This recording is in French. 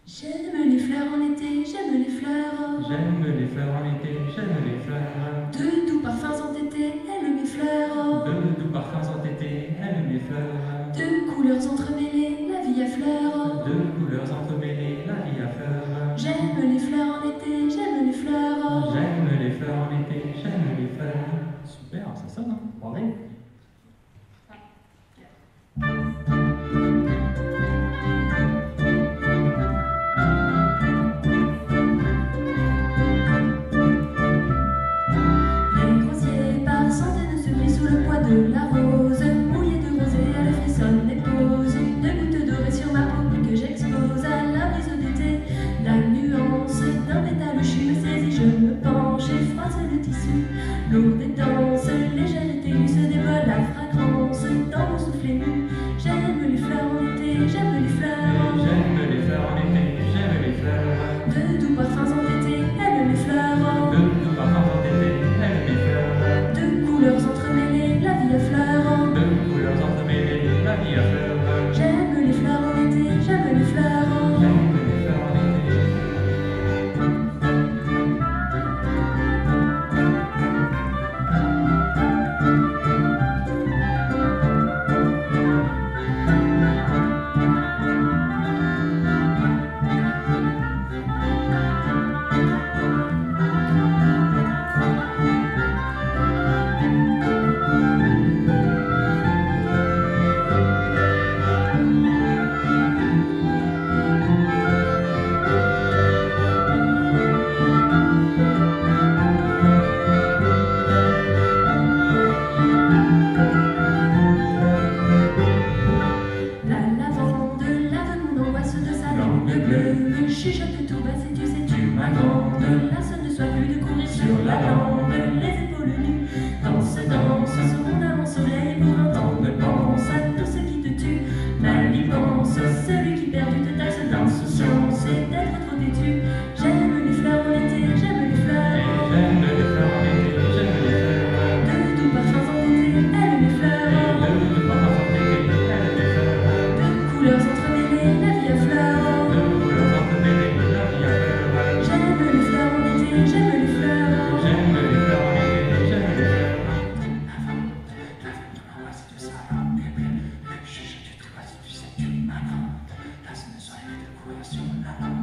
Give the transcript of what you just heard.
J'aime les fleurs en été, j'aime les fleurs. J'aime les fleurs en été, j'aime les fleurs. De doux parfums entêtés, aime mes fleurs. De doux parfums entêtés, aime les fleurs. De couleurs entremêlées, la vie à fleurs. De couleurs entremêlées, la vie à fleurs. J'aime les fleurs en été, j'aime les fleurs. J'aime les fleurs en été, j'aime les fleurs. Super, ça sonne, hein? Bravo. Sous le poids de la rose, mouillée de rosée, elle frissonne et pose une goutte dorée sur ma peau que j'expose à la brise d'été. La nuance d'un pétale chu me saisit, je me penche et froisse le tissu. Lourde et dense, légère et ténue se dévoile la fragrance dans mon souffle ému. J'aime les fleurs en été, j'aime les fleurs. J'aime les fleurs en été, j'aime les fleurs. De doux parfums entêtés, aime les fleurs. De doux parfums entêtés, aime les fleurs. De couleurs entremêlées, la vie à fleurs. De couleurs entremêlées, la vie à fleurs. J'aime les fleurs en été, j'aime les fleurs. J'aime les fleurs en été. Me chuchote tout bas, sais-tu, ma grande. Lasse ne soit plus de courir sur la lande, les épaules nues. Danse sur mon âme en soleil, pour un temps ne pense à tout ce qui te tue. Mal y pense, celui qui perdu te taxe d'insouciance et d'être trop têtu. J'aime les fleurs en été, j'aime les fleurs. J'aime les fleurs en été, j'aime les fleurs. De doux parfums entêtés, aime les fleurs. De doux parfums entêtés, aime les fleurs. De couleurs entremêlées, la vie à fleurs. J'aime les fleurs en été, j'aime les fleurs. J'aime les fleurs en été, j'aime les fleurs. C'est ça, bébé. Je te vois si tu sais, tu m'as. Là, ce ne soit plus de courir sur la